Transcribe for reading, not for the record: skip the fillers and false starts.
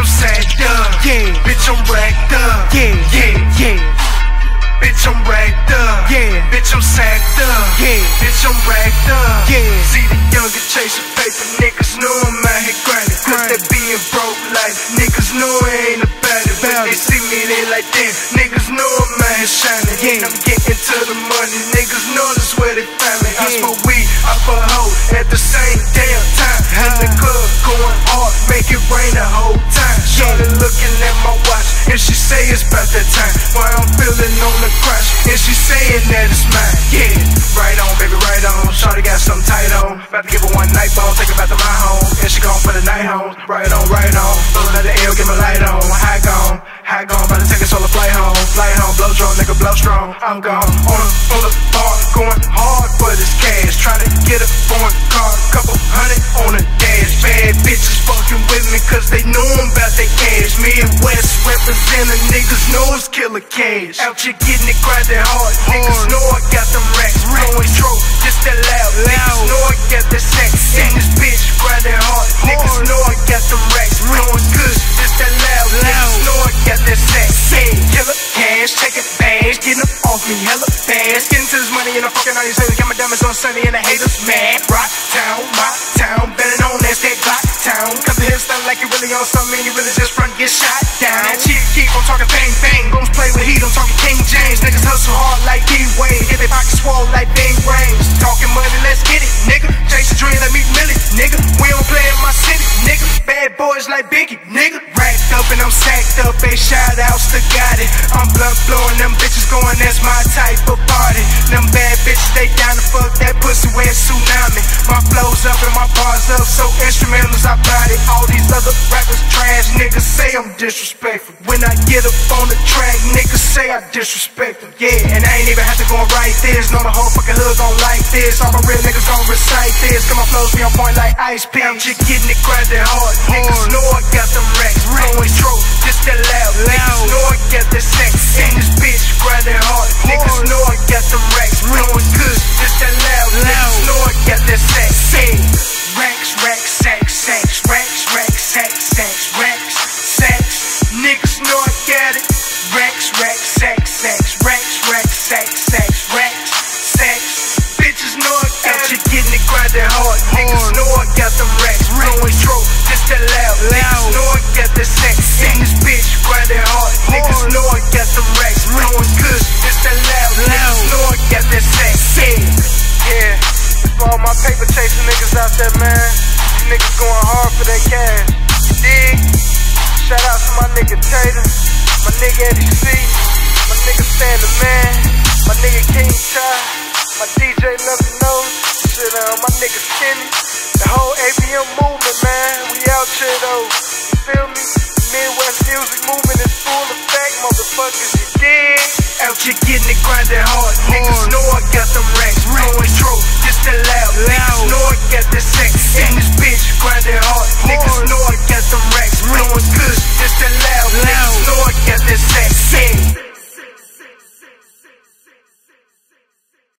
I'm sacked up. Yeah. Bitch, I'm racked up. Yeah, yeah, yeah. Bitch, I'm racked up. Yeah. Bitch, I'm sacked up. Yeah. Bitch, I'm racked up. Yeah. See the younger chasing paper, niggas know I'm out here grinding. Cause they being broke like niggas know it ain't about it. When they see me, they like damn, niggas know I'm out here shining. Yeah. I'm getting to the money, niggas know that's where they find me. I smoke weed, I fuck hoe at the same damn time. In the club, going hard, make it rain the whole time. Shorty looking at my watch, and she say it's about that time. Why I'm feeling on the crotch, and she saying that it's mine. Yeah, right on, baby, right on. Shorty got something tight on. About to give her one night ball, take her back to my home. And she gone for the night home. Right on, right on. Blowing out the L, get my light on. High gone, about to take us on the flight home. Flight home, blow drunk, nigga, blow strong. I'm gone on the bar, going hard for this cash. Trying to get a foreign car, couple hundred on the dash. Bad bitches fucking with me, cause they know I'm about that cash. Midwest representing niggas know it's killer cash. Out here getting it grinding hard. Niggas know I got them racks. Blowing stroke, just that loud. Niggas know I got that sex. In this bitch grinding hard. Niggas know I got them racks. Blowing good, just that loud. Niggas know I got that sex. Yeah, killer cash, taking bags, getting up off me hella fast. Getting to this money in a fucking 97. Got my diamonds on Sunny and the haters mad. Rock town, my town, better known as that Glock town. Cause the hair style like you really on something, you really just front get shot down. That chick keep on talking bang bang, gon' play with heat, I'm talking King James. Niggas hustle hard like D-Wayne, get their pockets swole like Bing Brains. Talking money, let's get it, nigga. Chase a dream like Meek Millie, nigga. We don't play in my city, nigga. Bad boys like Biggie, nigga. Racked up and I'm sacked up, a shout outs to got it. I'm blunt blowing, them bitches going, that's my type of party. Them bad bitches, they down to fuck that pussy with tsunami. My flow's up and my bars up, so instrumentals I body. All these other rappers trash, niggas say I'm disrespectful. When I get up on the track, niggas say I disrespect them. Yeah, and I ain't even have to go and write this. Know the whole fucking hood gon' like this. All my real niggas gon' recite this. Cause my flows be on point like ice pick. I'm just getting it grinding hard. Niggas know I got them racks. Blowing stroke, just that loud. Niggas know I got that sex. In this bitch grinding hard. Niggas know I got them racks. Blowing good, just that loud. Niggas know I got that sex. Racks, racks, sex, sex, racks, racks, sex, sex, racks, sex. Niggas know I got it. Racks, racks, sex, sex, racks, racks, sex, sex, racks, sex. Bitches know I got it. Getting it grinding hard. Niggas know I got them racks. Blowing stroke, just that loud. Niggas know I got the sex. In this bitch grinding hard. Niggas know I got them racks. Blowing good, just that loud. Niggas know I got that sex. Yeah. For all my paper chasing niggas out there, man. These niggas going hard for their cash. You dig? Shout out to my nigga Tater, my nigga Eddie C, my nigga Standard Man, my nigga King Chai, my DJ Love You Know, shit, my nigga Skinny. The whole ABM movement, man. We out here though. You feel me? Midwest music movement is full effect, motherfuckers. You dig? Out here getting it grinding hard.